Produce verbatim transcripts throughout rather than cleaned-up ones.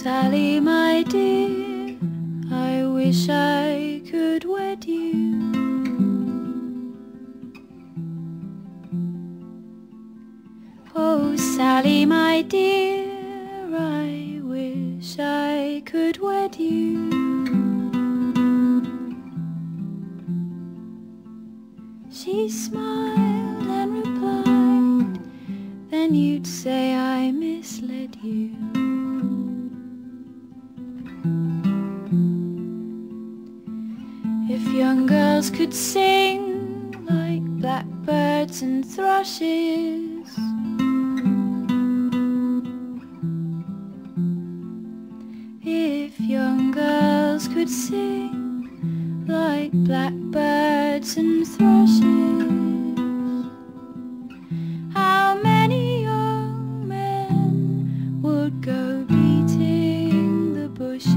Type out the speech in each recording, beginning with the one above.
Sally, my dear, I wish I could wed you. Oh, Sally, my dear, I wish I could wed you. She smiled and replied, then you'd say I misled you. If young girls could sing like blackbirds and thrushes, if young girls could sing like blackbirds and thrushes, how many young men would go beating the bushes?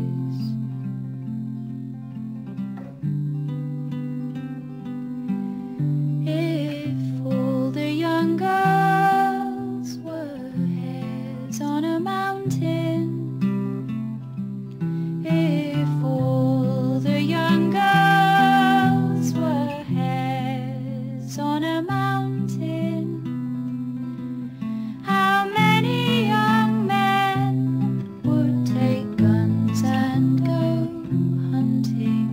If all the young girls were hares on a mountain, if all the young girls were hares on a mountain, how many young men would take guns and go hunting?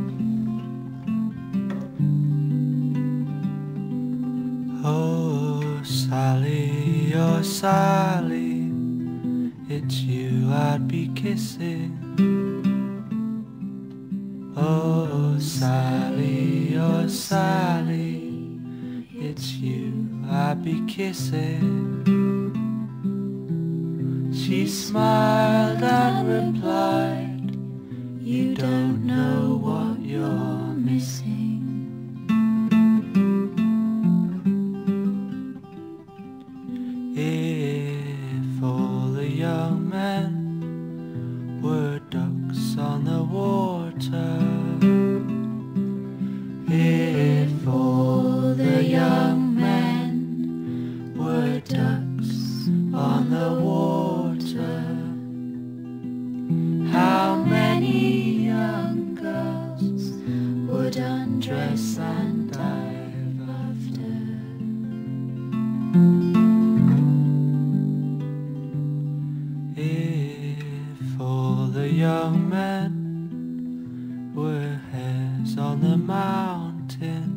Oh, Sally, oh Sally, it's you I'd be kissing. Oh, Sally, oh Sally, it's you I'd be kissing. She smiled and replied, you don't know what you're missing. If all the young men were ducks on the water, if all the young men were ducks on the water, how many young girls would undress and dive after? If all the young men were hares on the mountain,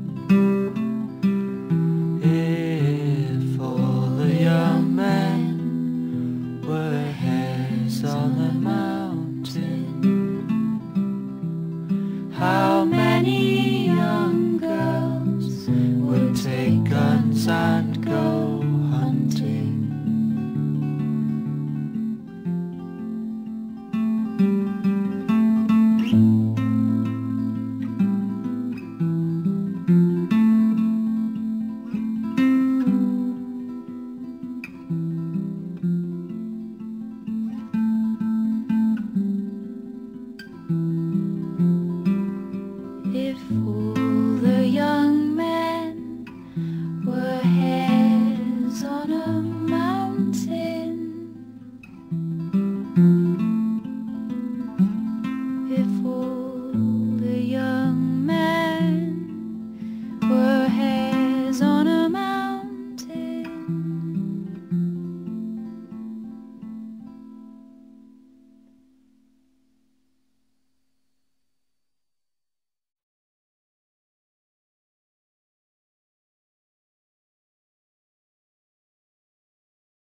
if all the young men were hares on the mountain, how many young girls would take guns and go hunting? If all the young men were hares on a mountain, if all